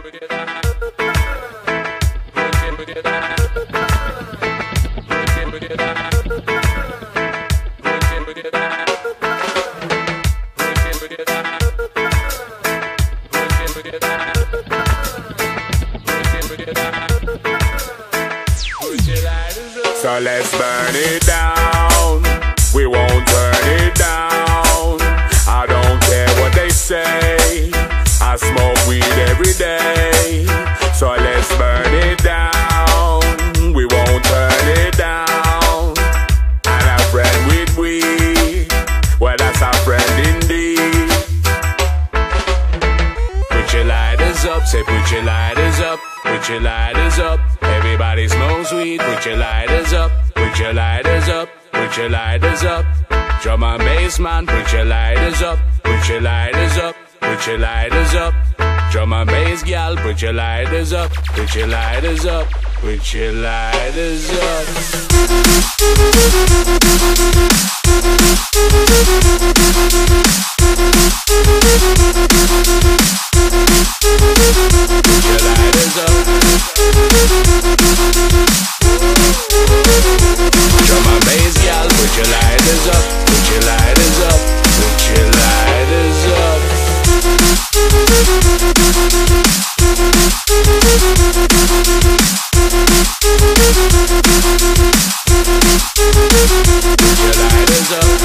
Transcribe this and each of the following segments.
So let's burn it down. We won't turn it down. I don't care what they say. I smoke weed every day. So let's burn it down. We won't turn it down. And a friend with weed, well, that's a friend indeed. Put your lighters up, say put your lighters up. Put your lighters up. Everybody smokes weed. Put your lighters up. Put your lighters up. Put your lighters up. Drum and bass man. Put your lighters up. Put your lighters up. Put your lighters up. Drum and bass gal. Put your lighters up. Put your lighters up. Put your lighters up. Put your lighters up. Drum and bass gal, put your lighters up. Put your lighters up. Put your lighters up. Put your lighters up.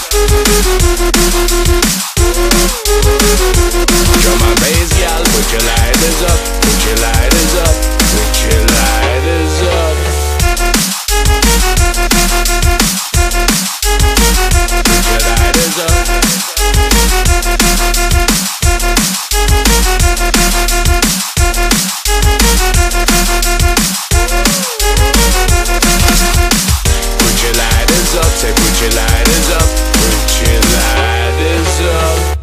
Drum and bass gal, put your lighters up. Put your lighters up. Put your lighters up. Put your lighters up. Put your lighters up, say put your lighters up. Put your lighters up.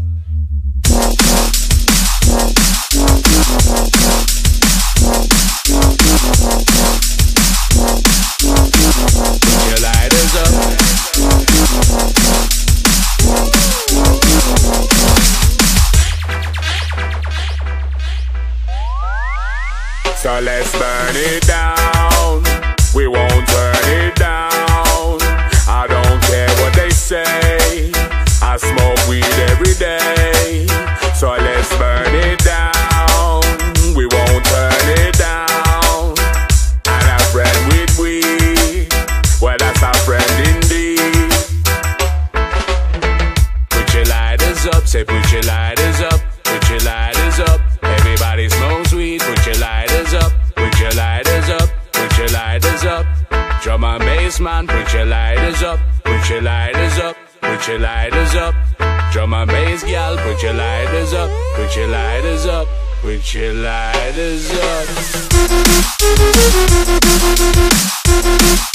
Put your lighters up. So let's burn it down. We won't turn it down. I don't care what they say. I smoke weed every day. So let's burn it down. We won't turn it down. And a friend with weed, well, that's a friend indeed. Put your lighters up, say put your lighters up. Put your lighters up. Everybody smokes weed. Put your lighters up. Put your lighters up. Put your lighters up. Drum and bass man, put your lighters up. Put your lighters up. Put your lighters up. Drum and bass gal, put your lighters up. Put your lighters up. Put your lighters up.